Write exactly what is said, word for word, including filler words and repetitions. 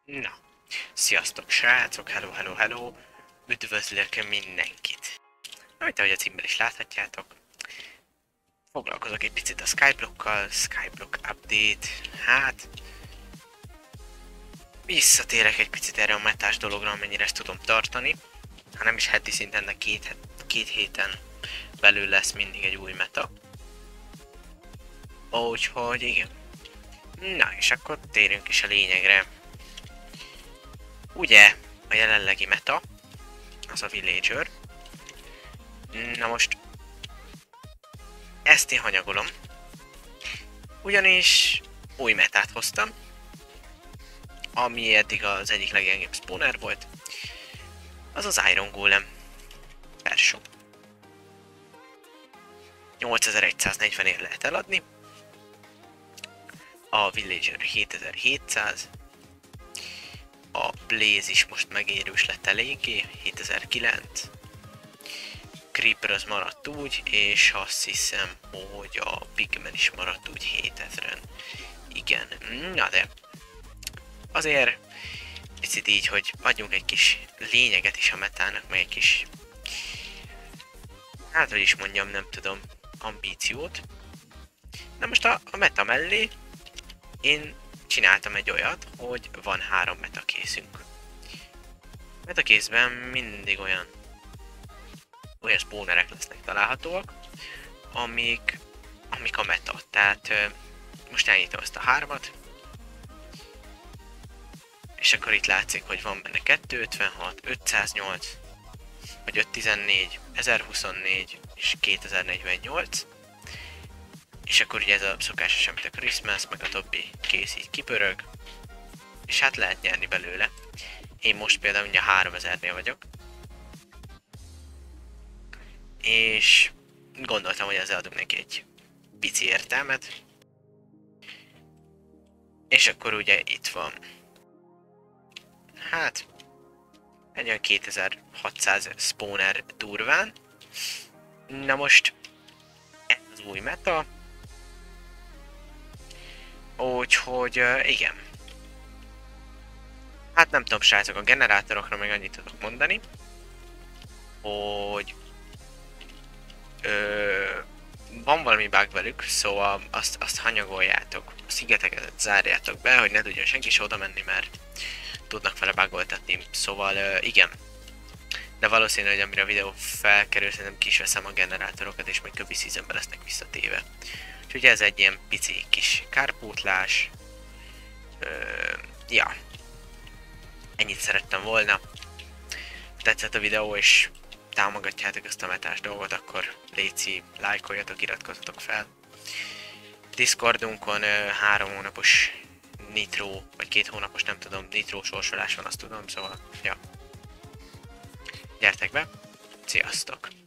Na, sziasztok srácok, hello, hello, hello, üdvözlök mindenkit. Amit ahogy a címben is láthatjátok, foglalkozok egy picit a Skyblock-kal, Skyblock Update, hát... Visszatérek egy picit erre a metás dologra, amennyire ezt tudom tartani. Ha nem is heti szinten, de két, két héten belül lesz mindig egy új meta. Úgyhogy igen. Na, és akkor térjünk is a lényegre. Ugye, a jelenlegi meta, az a Villager. Na most, ezt én hanyagolom. Ugyanis új metát hoztam, ami eddig az egyik leggyengébb spawner volt. Az az Iron Golem version. nyolcezer-száznegyven ér lehet eladni. A Villager hétezer-hétszáz. A Blaze is most megérős lett eléggé, hétezer-kilenc. Creeper az maradt úgy, és azt hiszem, hogy a Pigman is maradt úgy hétezren. Igen, na de azért picit így, hogy adjunk egy kis lényeget is a metának, meg egy kis, hát hogy is mondjam, nem tudom, ambíciót. Na most a, a meta mellé én csináltam egy olyat, hogy van három metakészünk. Metakészben mindig olyan olyan spawnerek lesznek találhatóak, amik, amik a meta. Tehát most elnyitom ezt a hármat, és akkor itt látszik, hogy van benne kétszázötvenhat, ötszáznyolc, vagy ötszáztizennégy, ezerhuszonnégy és kétezer-negyvennyolc. És akkor ugye ez a szokásos, amit a Christmas, meg a többi kész így kipörög, és hát lehet nyerni belőle. Én most például ugye háromezernél vagyok, és gondoltam, hogy ezzel adunk neki egy pici értelmet. És akkor ugye itt van, hát egy olyan kétezer-hatszáz spawner durván. Na most ez az új meta, úgyhogy uh, igen. Hát nem tudom srácok, a generátorokra meg annyit tudok mondani, hogy Ö, van valami bug velük, szóval azt, azt hanyagoljátok, a szigeteket zárjátok be, hogy ne tudjon senki se oda menni, mert tudnak vele bugoltatni, szóval ö, igen. De valószínű, hogy amire a videó felkerül, szerintem ki is veszem a generátorokat, és még kövi seasonben lesznek visszatéve. Úgyhogy ez egy ilyen pici kis kárpótlás. Ö, ja. Ennyit szerettem volna. Tetszett a videó, és támogatjátok ezt a metás dolgot, akkor léci, lájkoljatok, iratkozzatok fel. Discordunkon ö, három hónapos nitro, vagy két hónapos, nem tudom, nitro sorsolás van, azt tudom, szóval, ja. Gyertek be, sziasztok!